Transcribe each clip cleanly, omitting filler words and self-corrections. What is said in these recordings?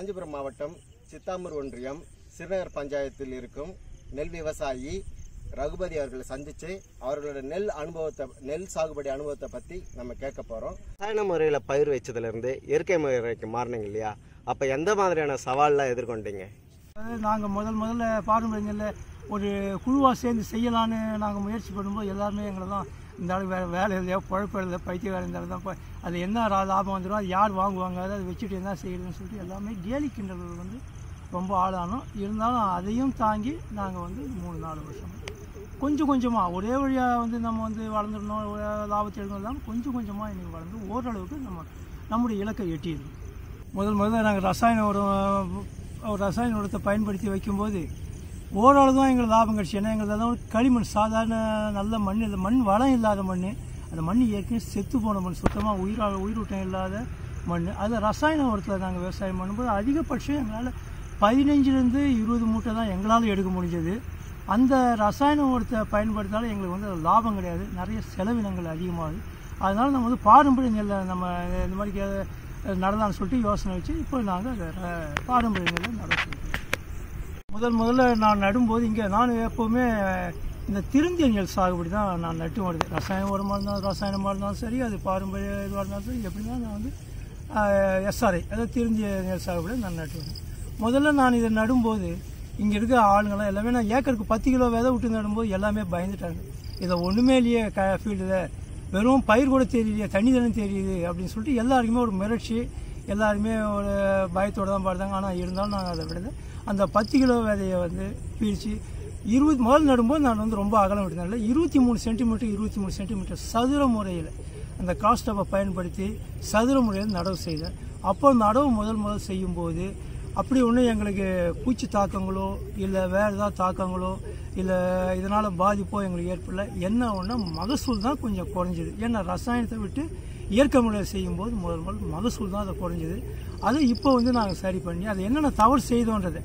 காஞ்சிபுரம் மாவட்டம் சித்தாமூர் ஒன்றியம் சிறுநகர் பஞ்சாயத்தில் இருக்கும் நெல் விவசாயி ரகுபதி அவர்களை சந்திச்சு அவர்களோட நெல் சாகுபடி அனுபவத்தை பற்றி நம்ம கேட்க போகிறோம். ரசாயன முறையில் பயிர் வச்சதுலேருந்து இயற்கை முறைக்கு மாறினீங்க இல்லையா? அப்போ எந்த மாதிரியான சவால்லாம் எதிர்கொண்டீங்க? நாங்கள் முதல்ல பாரம்பரியங்களில் ஒரு குழுவாக சேர்ந்து செய்யலான்னு நாங்கள் முயற்சி பண்ணும்போது எல்லாருமே எங்களை தான் இந்த அளவு வேலை இல்லையா, பழப்பு இல்லை, பைத்திய வேலை இருந்தாலும் தான் அது என்ன லாபம் வந்துடும், அது யார் வாங்குவாங்க, அதை வச்சுட்டு என்ன செய்யறதுன்னு சொல்லிட்டு எல்லாமே கேலி கிண்டல்கள் வந்து ரொம்ப ஆளானோம். இருந்தாலும் அதையும் தாங்கி நாங்கள் வந்து 3-4 வருஷம் கொஞ்சம் கொஞ்சமாக ஒரே வழியாக வந்து நம்ம வந்து வளர்ந்துடணும், லாபத்தை எடுக்கணும் இல்லாமல் கொஞ்சம் கொஞ்சமாக இன்றைக்கி வளர்ந்து ஓரளவுக்கு நம்முடைய இலக்கை எட்டியிருக்கோம். முதல்ல நாங்கள் ரசாயன உரத்தை பயன்படுத்தி வைக்கும்போது ஓரளவு தான் எங்களுக்கு லாபம் கிடச்சி. ஏன்னா எங்களுக்கு தான் களிமண், சாதாரண நல்ல மண், இந்த மண் வளம் இல்லாத மண், அந்த மண் ஏற்கனவே செத்து போன மண், சுத்தமாக உயிரூட்டம் இல்லாத மண். அது ரசாயன உரத்தில் நாங்கள் விவசாயம் பண்ணும்போது அதிகபட்சம் எங்களால் 15-20 மூட்டை தான் எங்களால் எடுக்க முடிஞ்சது. அந்த ரசாயன உரத்தை பயன்படுத்தாலும் எங்களுக்கு வந்து லாபம் கிடையாது, நிறைய செலவினங்கள் அதிகமாகுது. அதனால் நம்ம வந்து பாரம்பரிய நெல்லை நம்ம இந்த மாதிரி நடலான்னு சொல்லிட்டு யோசனை வச்சு இப்போ நாங்கள் பாரம்பரிய நெல்லை நடக்கிறோம். முதல்ல நான் நடும்போது இங்கே நான் எப்போவுமே இந்த திருந்திய நெல் சாகுபடி தான் நான் நட்டு வருது. ரசாயன உரமாக இருந்தாலும் சரி, அது பாரம்பரிய இதுவாக இருந்தாலும் சரி, எப்படின்னா நான் வந்து எஸ்ஆர்ஐ, அதாவது திருந்திய நெல் சாகுபடி நான் நட்டு வருது. முதல்ல நான் இதை நடும்போது இங்கே இருக்க ஆளுங்களாம் எல்லாமே நான் ஏக்கருக்கு 10 கிலோ விதை விட்டு நடும்போது எல்லாமே பயந்துட்டாங்க. இதை ஒன்றுமே இல்லையே ஃபீல்டில், வெறும் பயிர் கூட தெரியலையே, தண்ணி தானே தெரியுது அப்படின்னு சொல்லிட்டு எல்லாருக்குமே ஒரு மிரட்சி, எல்லாருமே ஒரு பயத்தோடு தான் பாடுதாங்க. ஆனால் இருந்தாலும் நாங்கள் அதை விடுது. அந்த 10 கிலோ விதையை வந்து பிரித்து முதல் நடும்போது நான் வந்து ரொம்ப அகலம் விட்டதுனால 23 சென்டிமீட்டர் சதுர முறையில் அந்த காஸ்டப்பை பயன்படுத்தி சதுர முறையில் நடவு செய்தேன். அப்போ நடவு முதல் செய்யும்போது அப்படி ஒன்றும் எங்களுக்கு பூச்சி தாக்கங்களோ இல்லை வேறு ஏதாவது தாக்கங்களோ இல்லை இதனால் பாதிப்போ எங்களுக்கு ஏற்படல. என்ன ஒன்று மகசூல் தான் கொஞ்சம் குறைஞ்சிது. ஏன்னா ரசாயனத்தை விட்டு இயற்கை முறையில் செய்யும்போது முதல் மகசூல் தான் அதை குறைஞ்சிது. அதை இப்போ வந்து நாங்கள் சரி பண்ணி அதை என்னென்ன தவறு செய்தோன்றது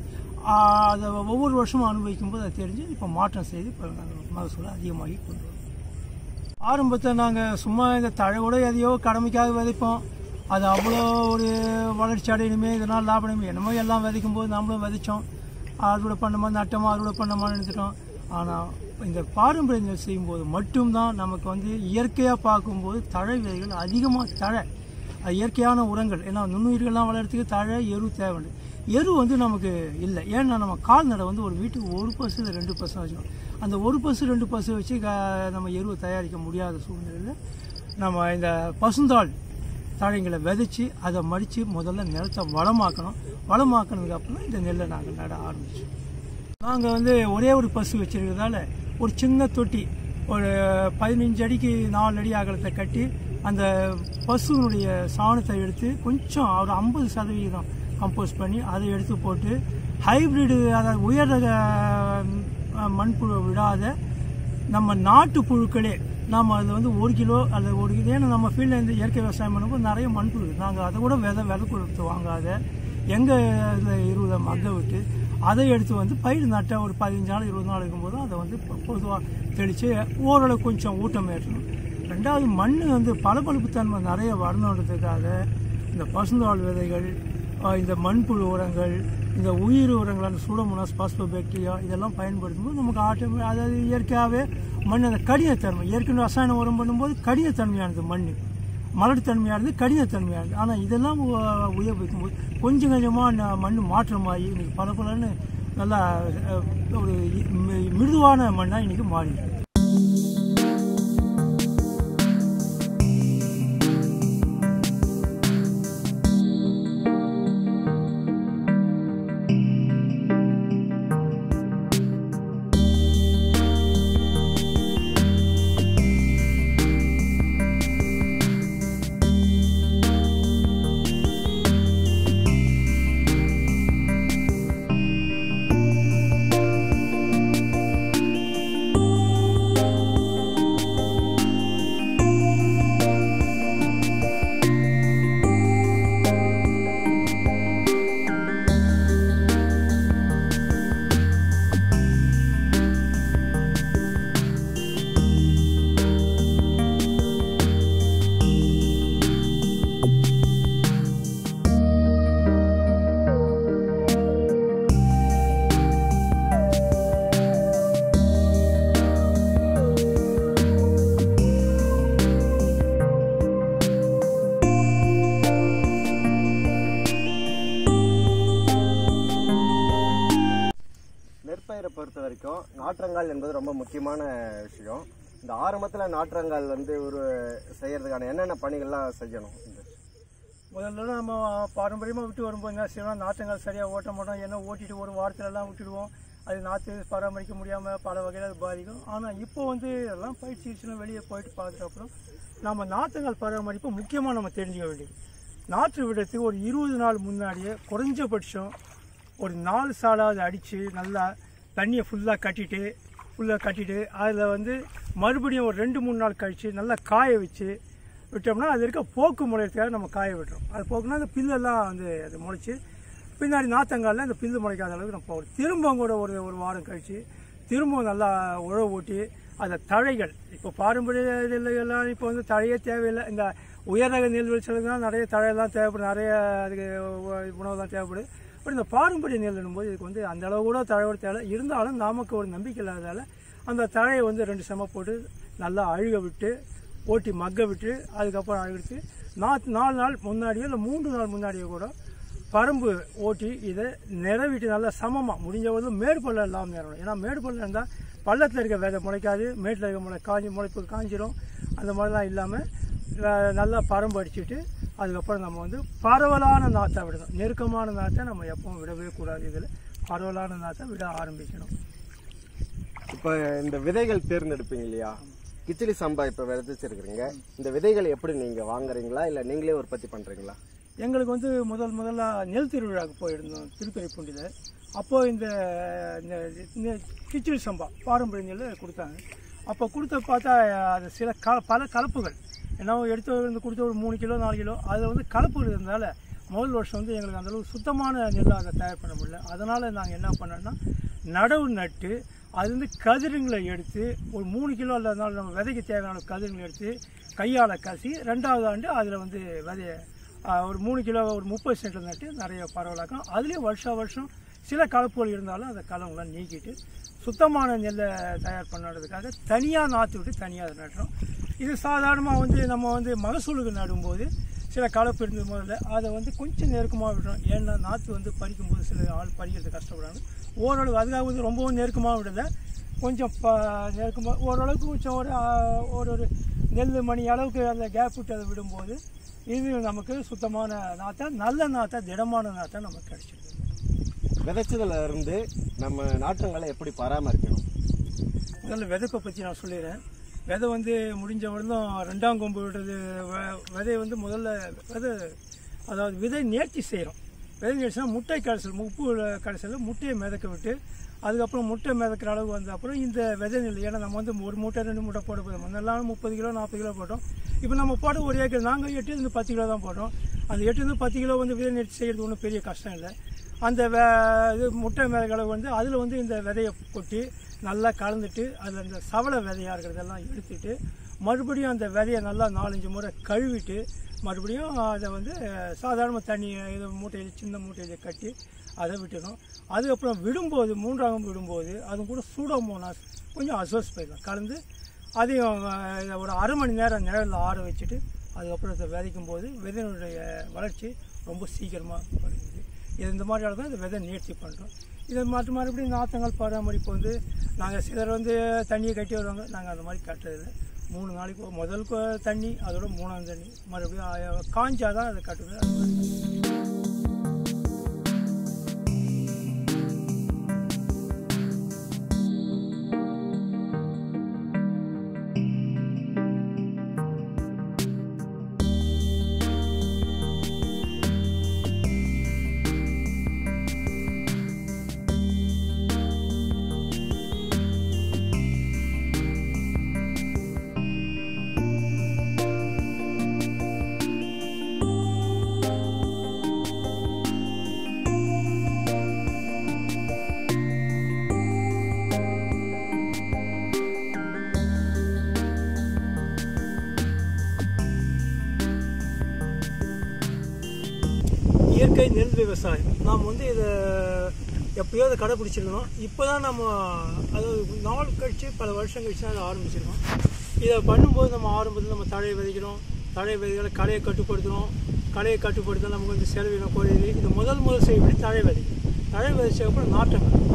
அதை ஒவ்வொரு வருஷமும் அனுபவிக்கும் போது அதை தெரிஞ்சு இப்போ மாற்றம் செய்து இப்போ நாங்கள் மகசூலை அதிகமாகி கொண்டு வரோம். ஆரம்பத்தை நாங்கள் சும்மா இந்த தழையோட எதையோ கடமைக்காக விதைப்போம். அது அவ்வளோ ஒரு வளர்ச்சி அடையணுமே, இதனால் லாபமே என்னமோ எல்லாம் விதைக்கும் போது நம்மளும் விதைச்சோம், அறுவடை பண்ணோமா நட்டோமா அறுவடை பண்ணோமான்னு எடுத்துட்டோம். ஆனால் இந்த பாரம்பரிய நெல் செய்யும்போது மட்டும்தான் நமக்கு வந்து இயற்கையாக பார்க்கும்போது தழை விதைகள் அதிகமாக அது இயற்கையான உரங்கள். ஏன்னா நுண்ணுயிர்கள்லாம் வளர்கிறதுக்கு தழை எரு தேவை. எரு வந்து நமக்கு இல்லை. ஏன்னா நம்ம கால்நடை வந்து ஒரு வீட்டுக்கு 1 பசு 2 பசு வச்சுக்கணும். அந்த 1 பசு 2 பசு வச்சு நம்ம எருவை தயாரிக்க முடியாத சூழ்நிலையில் நம்ம இந்த பசுந்தாள் தழைங்களை விதைச்சி அதை மடித்து முதல்ல நிலத்தை வளமாக்கினதுக்கு அப்புறம் இந்த நெல்லை நாங்கள் நட ஆரம்பித்தோம். நாங்கள் வந்து ஒரே ஒரு பசு வச்சுருக்கிறதால ஒரு சின்ன தொட்டி, ஒரு 15 அடிக்கு 4 அடி அகலத்தை கட்டி அந்த பசுனுடைய சாணத்தை எடுத்து கொஞ்சம் ஒரு 50% கம்போஸ்ட் பண்ணி அதை எடுத்து போட்டு ஹைப்ரிடு, அதாவது உயர் ரக மண்புழு விடாத நம்ம நாட்டு புழுக்களே நாம் அதில் வந்து 1 கிலோ அல்லது 1 கிலோ, ஏன்னா நம்ம ஃபீல்டில் இந்த இயற்கை விவசாயம் பண்ணும்போது நிறைய மண்புழு, நாங்கள் அதை கூட விதை கொடுத்து வாங்காத எங்கள் இதில் 20 மக்க விட்டு அதை எடுத்து வந்து பயிர் நட்ட ஒரு 15 நாள் 20 நாள் இருக்கும்போது அதை வந்து பொதுவாக தெளித்து ஓரளவு கொஞ்சம் ஊட்டம் ஏற்றணும். 2வது மண் வந்து பளபளப்பு தன்மை நிறைய வரணுன்றதுக்காக இந்த பசுந்தாள் விதைகள், இந்த மண்புழு உரங்கள், இந்த உயிர் உரங்களான சூடோமோனாஸ், பாஸ்போபாக்டீரியா இதெல்லாம் பயன்படுத்தும் போது நமக்கு அதாவது இயற்கையாகவே மண் அந்த கடினத்தன்மை, ஏற்கனவே ரசாயன உரம் பண்ணும்போது கடினத்தன்மையானது மண், மலர்த்தன்மையானது கடினத்தன்மையானது. ஆனால் இதெல்லாம் உபயோகிக்கும் போது கொஞ்சம் கொஞ்சமாக மண் மாற்றமாகி இன்றைக்கி பலன்னு நல்லா ஒரு மிருதுவான மண்ணாக இன்றைக்கி மாறிடுது. நாற்றங்கால் என்பது ரொம்ப முக்கியமான விஷயம். இந்த ஆரம்பத்தில் நாற்றங்கால் வந்து ஒரு செய்யறதுக்கான என்னென்ன பணிகள்லாம் செய்யணும்? முதல்ல நம்ம பாரம்பரியமாக விட்டு வரும்போது என்ன செய்யணும், நாற்றங்கால் சரியாக ஓட்ட மாட்டோம். ஏன்னா ஓட்டிட்டு ஒரு வாரத்துலலாம் விட்டுடுவோம். அது நாற்று பராமரிக்க முடியாமல் பல வகையில் அது பாதிக்கும். ஆனால் இப்போ வந்து எல்லாம் பயிற்சிச்சுன்னா வெளியே போயிட்டு பார்த்துட்டு அப்புறம் நம்ம நாற்றங்கால் பராமரிப்பு முக்கியமாக நம்ம தெரிஞ்சுக்க வேண்டியது. நாற்று விடுறதுக்கு ஒரு 20 நாள் முன்னாடியே குறைஞ்சபட்சம் ஒரு 4 சாலாவது அடித்து நல்லா தண்ணியை ஃபுல்லாக கட்டிட்டு அதில் வந்து மறுபடியும் ஒரு 2-3 நாள் கழித்து நல்லா காய வச்சு விட்டோம்னா அது இருக்க போக்கு முளைக்கிறதுக்காக நம்ம காய விட்டுறோம். அது போக்குனா அந்த பில்லெல்லாம் வந்து அது முளைச்சி பின்னாடி நாற்றங்காலில் அந்த பில்லு முளைக்காத அளவுக்கு நம்ம போகிறோம். திரும்பவும் கூட ஒரு வாரம் கழித்து திரும்பவும் நல்லா உழவு ஊட்டி அந்த தழைகள் இப்போ பாரம்பரிய நெல்லுகள்லாம் இப்போ வந்து தழையே தேவையில்லை. இந்த உயர்ரக நெல் விளைச்சலுக்கு தான் நிறைய தழையெல்லாம் தேவைப்படும், நிறைய அதுக்கு உணவு தான் தேவைப்படுது. பட் இந்த பாரம்பரிய நெல் என்னும்போது இதுக்கு வந்து அந்த அளவு கூட தழையோடு தேவை இருந்தாலும் நமக்கு ஒரு நம்பிக்கை இல்லாததால் அந்த தழையை வந்து 2 செம போட்டு நல்லா அழுக விட்டு ஓட்டி மக்க விட்டு அதுக்கப்புறம் அழுகிட்டு 4 நாள் முன்னாடியோ இல்லை 3 நாள் முன்னாடியோ கூட பரம்பு ஓட்டி இதை நிறவிட்டு நல்லா சமமாக முடிஞ்ச போது மேடு பள்ளம் இல்லாமல் நிறவணும். ஏன்னா மேடு பள்ளம் இருந்தால் பள்ளத்தில் இருக்க விதை முளைக்காது, மேட்டில் இருக்க முளைப்பு காஞ்சிரும். அந்த மாதிரிலாம் இல்லாமல் நல்லா பரம்பு அடிச்சுட்டு அதுக்கப்புறம் நம்ம வந்து பரவலான நாற்றை விடணும். நெருக்கமான நாற்றை நம்ம எப்பவும் விடவே கூடாது. இதில் பரவலான நாற்றை விட ஆரம்பிக்கணும். இப்போ இந்த விதைகள் தேர்ந்தெடுப்பீங்க இல்லையா, கிச்சிலி சம்பா இப்போ விதைச்சிருக்கிறீங்க, இந்த விதைகளை எப்படி நீங்கள் வாங்குறீங்களா இல்லை நீங்களே உற்பத்தி பண்ணுறீங்களா? எங்களுக்கு வந்து முதல்ல நெல் திருவிழாவுக்கு போயிருந்தோம் திருத்துறைப்பூண்டியில். அப்போது இந்த கிச்சிலி சம்பா பாரம்பரிய நெல் கொடுத்தாங்க. அப்போ கொடுத்த பார்த்தா அது சில பல கலப்புகள் ஏன்னா எடுத்து வந்து கொடுத்த ஒரு 3 கிலோ 4 கிலோ அதில் வந்து கலப்புகள் இருந்ததால் முதல் வருஷம் வந்து எங்களுக்கு அந்தளவு சுத்தமான நெல்லை அதை தயார் பண்ண முடியல. அதனால் நாங்கள் என்ன பண்ணோம்னா நடவு நட்டு அது வந்து கதிருங்களை எடுத்து ஒரு 3 கிலோ இல்லாதனால நம்ம விதைக்கு தேவையான கதிருங்களை எடுத்து கையால் கசி 2வது ஆண்டு அதில் வந்து விதைய ஒரு 3 கிலோ ஒரு 30 சென்டில் நட்டு நிறைய பரவலாக்கும். அதுலேயும் வருஷம் சில கலப்புகள் இருந்தாலும் அந்த கலங்களாம் நீக்கிட்டு சுத்தமான நெல்லை தயார் பண்ணுறதுக்காக தனியாக நாற்று விட்டு தனியாக அதை நட்டுறோம். இது சாதாரணமாக வந்து நம்ம வந்து மகசூலுக்கு நடும்போது சில கலப்பு இருந்தது முதல்ல அதை வந்து கொஞ்சம் நெருக்கமாக விடுறோம். ஏன்னா நாற்று வந்து பறிக்கும்போது சில ஆள் பறிக்கிறது கஷ்டப்படுறாங்க. ஓரளவு அதுக்காக வந்து ரொம்பவும் நெருக்கமாக விடலை, கொஞ்சம் நெருக்கமாக ஓரளவுக்கு கொஞ்சம் ஒரு நெல் மணி அளவுக்கு அதில் கேப் விட்டு அதை விடும்போது இது நமக்கு சுத்தமான நாற்றை நல்ல நாற்றை திடமான நாற்றை நமக்கு கிடைச்சிடுது. விதைச்சதுல இருந்து நம்ம நாற்றங்களை எப்படி பராமரிக்கணும்? முதல்ல விதைப்பை பற்றி நான் சொல்லிடுறேன். விதை வந்து முடிஞ்ச வரலும் 2ஆம் கொம்பு விடுறது. விதையை வந்து முதல்ல அதாவது விதை நேர்த்தி செய்கிறோம். விதை நேர்த்தினா முட்டை கடைசல் உப்பு கடைசலில் முட்டையை மிதக்க விட்டு அதுக்கப்புறம் முட்டை மிதக்கிற அளவு வந்த அப்புறம் இந்த விதை நெல் ஏன்னா நம்ம வந்து 1 மூட்டை 2 மூட்டை போட போதும். முன்னெல்லாம் 30 கிலோ 40 கிலோ போட்டோம். இப்போ நம்ம போட 1 ஏக்கர் நாங்கள் 8 10 கிலோ தான் போடுறோம். அந்த 8 10 கிலோ வந்து விதை நேர்த்தி செய்கிறது ஒன்றும் பெரிய கஷ்டம் இல்லை. அந்த இது முட்டை மிதக்களவு வந்து அதில் வந்து இந்த விதையை கொட்டி நல்லா கலந்துட்டு அதில் இந்த சவளை விதையாக இருக்கிறதெல்லாம் எடுத்துட்டு மறுபடியும் அந்த விதையை நல்லா 4-5 முறை கழுவிட்டு மறுபடியும் அதை வந்து சாதாரண தண்ணி இது மூட்டையில் சின்ன மூட்டையில் கட்டி அதை விட்டுடும். அதுக்கப்புறம் விடும்போது 3ஆம் விடும்போது அது கூட சூடோமோனாஸ் கொஞ்சம் அசோஸ்பைலாம் கலந்து அதையும் ஒரு அரை மணி நேரம் நிழலில் ஆற வச்சுட்டு அதுக்கப்புறம் இதை விதைக்கும் போது விதையினுடைய வளர்ச்சி ரொம்ப சீக்கிரமாக வருது. இது இந்த மாதிரி தான் இந்த விதை நேர்த்தி பண்ணுறோம். இதை மறுபடியும் நாற்றங்கள் பராமரிப்பு வந்து நாங்கள் சிலர் வந்து தண்ணியை கட்டி வருவாங்க. நாங்கள் அந்த மாதிரி கட்டுறதில்லை. 3 நாளைக்கு முதல் தண்ணி அதோட 3ஆம் தண்ணி மறுபடியும் காஞ்சாதான் அதை கட்டுறது. இயற்கை நெல் விவசாயம் நாம் வந்து இதை எப்போயாவது கடைப்பிடிச்சிருக்கணும். இப்போ தான் நம்ம அதாவது நாள் கழிச்சு பல வருஷம் கழிச்சு தான் அதை ஆரம்பிச்சிருக்கோம். இதை பண்ணும்போது நம்ம ஆரம்பத்தில் நம்ம தழையை விதைக்கிறோம். தழையை விதைகளை களையை கட்டுப்படுத்துகிறோம். களையை கட்டுப்படுத்த நமக்கு வந்து செலவினம் குறையுது. இது முதல் செய்யப்படி தழை விதைக்கணும். தழை விதைச்ச அப்புறம் நாற்றங்கள்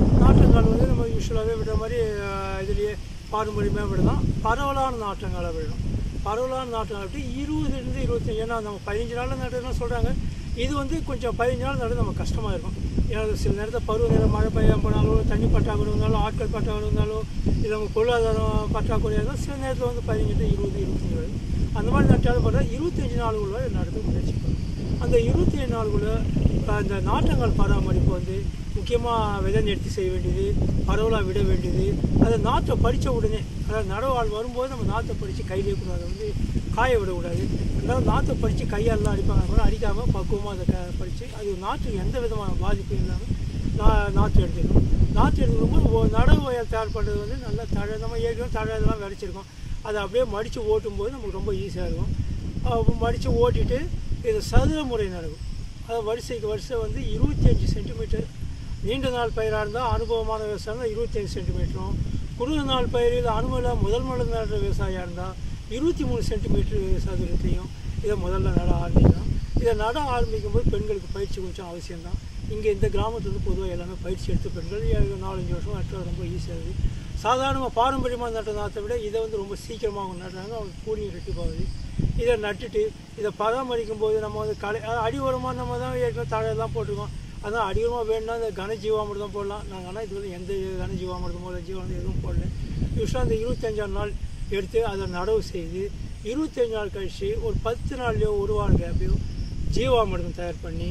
நாற்றங்கால் வந்து நம்ம யூஸ்வலாகவே விடுற மாதிரி இதுலேயே பாரம்பரியமாக விடலாம். பரவலான நாற்றங்காலை விடணும். பரவலான நாற்றங்கால் விட்டு 20 to 25, ஏன்னா நம்ம 15 நாளில் நடுறதுலாம் சொல்கிறாங்க. இது வந்து கொஞ்சம் 15 நாள் நடுறது நமக்கு கஷ்டமாக இருக்கும். ஏன்னா சில நேரத்தில் பருவநிலை மழை பெய்யாமல் போனாலோ, தண்ணி பற்றாக்குறை இருந்தாலும், ஆட்கள் பற்றாக்குறை இருந்தாலும், இல்லை நம்ம பொருளாதாரம் பற்றாக்குறையாக இருந்தாலும் சில நேரத்தில் வந்து 15 to 20, 25 வருது. அந்த மாதிரி நட்டாலும் பார்த்தா 25 நாளுக்குள்ள நடத்த முயற்சி பண்ணணும். அந்த 25 நாளுக்குள்ள அந்த நாற்றங்கால் பராமரிப்பு வந்து முக்கியமாக விதை நிறுத்தி செய்ய வேண்டியது, பரவலாக விட வேண்டியது. அதை நாற்றை பறித்த உடனே, அதாவது நடவாள் வரும்போது நம்ம நாற்றை பறித்து கையிலே கூடாது, வந்து காய விடக்கூடாது. ரெண்டாவது நாற்றை பறித்து கையாலலாம் அடிப்பாங்க, அது மாதிரி அடிக்காமல் பக்குவமாக அதை பறித்து அது நாற்றுக்கு எந்த விதமான பாதிப்பும் இல்லாமல் நாற்று எடுத்துக்கணும். நாற்று எடுக்கும்போது நடவு வயல் தயார் பண்ணுறது வந்து நல்லா தழை, நம்ம ஏற்கனவே தழை இதெல்லாம் விளைச்சிருக்கோம், அதை அப்படியே மடித்து ஓட்டும்போது நமக்கு ரொம்ப ஈஸியாக இருக்கும். மடித்து ஓட்டிட்டு இது சதுர முறை நடவு, அதாவது வரிசைக்கு வரிசை வந்து 25 சென்டிமீட்டர். நீண்ட நாள் பயிராக இருந்தால் அனுபவமான விவசாயம் 25 சென்டிமீட்டரும், குறுகிய நாள் பயிரில் அனுபவம் முதல் நடுற விவசாயியாக இருந்தால் 23 சென்டிமீட்டர் சதுரத்தையும் இதை முதல்ல நட ஆரம்பிக்கலாம். இதை நட ஆரம்பிக்கும் போது பெண்களுக்கு பயிற்சி கொஞ்சம் அவசியம்தான். இங்கே இந்த கிராமத்தில் வந்து பொதுவாக எல்லாமே பயிற்சி எடுத்த பெண்கள் 4-5 வருஷம் நட்டுறது ரொம்ப ஈஸியாக இருக்குது. சாதாரணமாக பாரம்பரியமாக நட்ட நாற்றை விட இதை வந்து ரொம்ப சீக்கிரமாக அவங்க நடுறாங்க, அவங்க கூலியும் ரெட்டிப்பாகுது. இதை நட்டுட்டு இதை பராமரிக்கும் போது நம்ம வந்து அடி உரமாக நம்ம தான் ஏற்கனவே தழையெல்லாம் போட்டிருக்கோம். அதான் அடி உரமாக வேணும்னா இந்த கனஜீவாமிர்தம் போடலாம். நாங்கள் ஆனால் இது வந்து எந்த கனஜீவாமிர்தமோ ஜீவாமிர்தம் எதுவும் போடல. யூஸ்வலாக அந்த 25ஆம் நாள் எடுத்து அதை நடவு செய்து 25 நாள் கழித்து ஒரு 10 நாள்லையோ 1 வாரம் கேப்பையோ ஜீவாமிர்தம் தயார் பண்ணி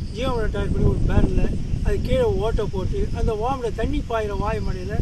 ஒரு பேரில் அது கீழே ஓட்டை போட்டு அந்த வாமில் தண்ணி பாயிற வாய்மடையில்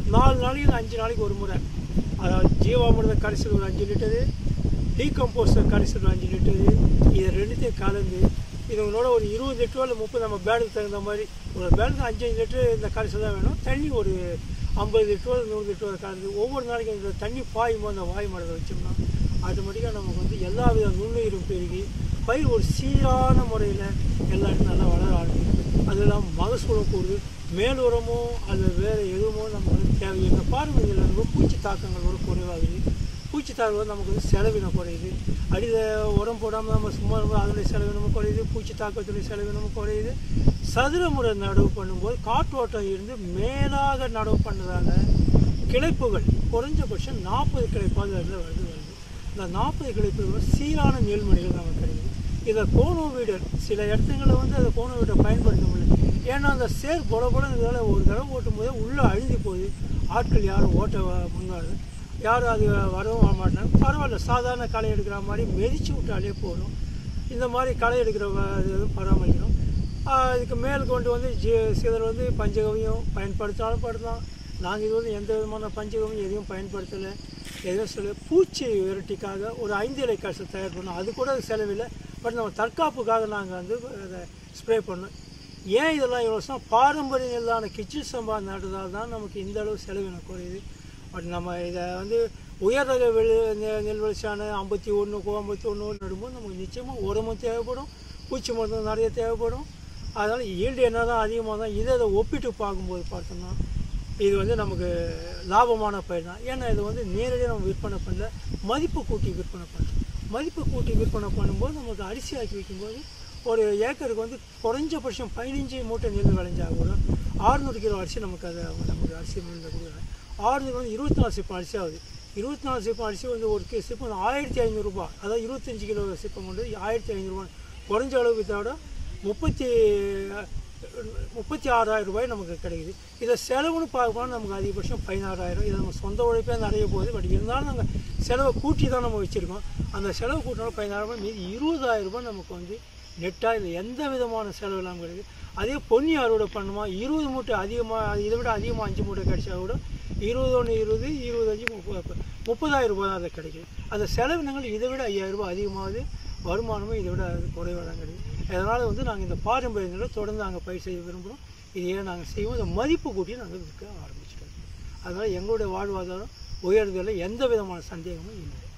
4 நாளைக்கு 5 நாளைக்கு ஒரு முறை, அதாவது ஜீவாமிர்தம் கரைசல் ஒரு 5 லிட்டரு, டீகம்போஸ்டர் கரைசல் 5 லிட்டரு, இதை ரெண்டுத்தையும் கலந்து இதனோட ஒரு 20 லிட்டரோ இல்லை 30, நம்ம பேடுக்கு தகுந்த மாதிரி ஒரு பேடுக்கு 5 லிட்டரு இந்த கரைசல் தான் வேணும். தண்ணி ஒரு 50 லிட்டரோ 100 லிட்டரோ கலந்து ஒவ்வொரு நாளைக்கும் இந்த தண்ணி பாயும் போது அந்த வாய்மடலை வச்சோம்னா ஆட்டோமேட்டிக்காக நமக்கு வந்து எல்லா வித நுண்ணுயிரும் பெருகி பயிர் ஒரு சீரான முறையில் எல்லாருக்கும் நல்லா வளர ஆரம்பிக்கும். அது இல்லாமல் மகசூலம் கூடுது. மேல் உரமோ அல்லது வேறு எதுவுமோ நம்ம வந்து தேவையில்லை. பாரம்பரியத்தில் வந்து பூச்சி தாக்கங்கள் ஒரு குறைவாகுது. பூச்சி தாக்குவது நமக்கு வந்து செலவினம் குறையுது. அடியில் உரம் போடாமல் நம்ம சும்மா அதனுடைய செலவினமும் குறையுது, பூச்சி தாக்கத்துடைய செலவினமும் குறையுது. சதுர முறை நடவு பண்ணும்போது காற்றோட்டம் இருந்து மேலாக நடவு பண்ணதால கிளைப்புகள் குறைஞ்சபட்சம் 40 கிளைப்பாக அதில் வருது. இந்த 40 கிளைப்புகள் சீரான மேல்மணிகள் நமக்கு கிடைக்குது. இதை கோனோ வீடர் சில இடத்துங்களில் வந்து அதை கோனோ வீடரை பயன்படுத்த முடியல. ஏன்னா அந்த சேர் இதனால் ஒரு தடவை ஓட்டும் போதே உள்ளே அழுதி போகுது. ஆட்கள் யாரும் ஓட்ட முன்னாடி யாரும் அது வரவும் வர மாட்டாங்க. பரவாயில்ல, சாதாரண களை எடுக்கிற மாதிரி மிதிச்சு விட்டாலே போதும். இந்த மாதிரி களை எடுக்கிற பராமரிக்கணும். இதுக்கு மேல் கொண்டு வந்து சிலர் வந்து பஞ்சகவியம் பயன்படுத்தாலும் படுத்தலாம். நாங்கள் இது வந்து எந்த விதமான பஞ்சகவியம் எதையும் பயன்படுத்தலை. எதுவும் சொல்ல பூச்சி விரட்டிக்காக ஒரு 5 இலை கரைசல் தயார் பண்ணோம். அது கூட செலவில்லை. பட் நம்ம தற்காப்புக்காக நாங்கள் வந்து அதை ஸ்ப்ரே பண்ணோம். ஏன் இதெல்லாம் இவ்வளோ பாரம்பரிய நெல்லான கிச்சில் சம்பா நடுறதால் தான் நமக்கு இந்த அளவு செலவினம் குறையுது. பட் நம்ம இதை வந்து உயர் ரக நெல் வளர்ச்சியான 51, 51 நடும்போது நமக்கு நிச்சயமாக உரமும் தேவைப்படும், பூச்சி மருந்தும் நிறைய தேவைப்படும். அதனால் ஈல்டு என்ன தான் அதிகமாக தான் இதை ஒப்பிட்டு பார்க்கும்போது பார்த்தோம்னா இது வந்து நமக்கு லாபமான பயிர் தான். ஏன்னா இது வந்து நேரடியாக நம்ம விற்பனை பண்ணல, மதிப்பு கூட்டி விற்பனை பண்ணுறோம். மதிப்பு கூட்டி விற்பனை பண்ணும்போது நமக்கு அரிசி ஆக்கி வைக்கும்போது ஒரு ஏக்கருக்கு வந்து குறைஞ்சபட்சம் 15 மூட்டை நெல் விளைஞ்சால் கூட 600 கிலோ அரிசி நமக்கு நமக்கு அரிசி மில்லில் கொடுக்குறாங்க. 600 வந்து 24 சிப்பம் அரிசி ஆகுது. 24 சிப்பம் அரிசி வந்து ஒரு சிப்பம் 1500 ரூபாய், அதாவது 25 கிலோ சிப்பம் கொண்டு 1500 ரூபாய் குறைஞ்ச அளவுக்கு விட 36,000 ரூபாய் நமக்கு கிடைக்குது. இதை செலவுன்னு பார்க்கணும் நமக்கு அதிகபட்சம் 16,000. இதை நம்ம சொந்த உழைப்பே நிறைய போகுது. பட் இருந்தாலும் நாங்கள் செலவை கூட்டி தான் நம்ம வச்சுருக்கோம். அந்த செலவு கூட்டினாலும் 16,000 ரூபாய், மீதி 20,000 ரூபாய் நமக்கு வந்து நெட்டாக இல்லை, எந்த விதமான செலவு இல்லாமல் கிடைக்குது. அதே பொன்னி அறுவடை பண்ணுமா 20 மூட்டை அதிகமாக, இதை விட அதிகமாக 5 மூட்டை கிடைச்சா கூட 21, 20, 25, 30,000 ரூபாய் தான் அதை கிடைக்குது. அந்த செலவினங்கள் இதை விட 5,000 ரூபாய் அதிகமாகுது. வருமானமும் இதை விட குறைவாக தான் கிடைக்குது. அதனால் வந்து நாங்கள் இந்த பாரம்பரியங்களை தொடர்ந்து நாங்கள் பயிர் செய்ய விரும்புகிறோம். இதையே நாங்கள் செய்வோம். இந்த மதிப்பு கூட்டி நாங்கள் விற்க ஆரம்பிச்சிட்டோம். அதனால் எங்களுடைய வாழ்வாதாரம் உயர்வதில் எந்த விதமான சந்தேகமும் இல்லை.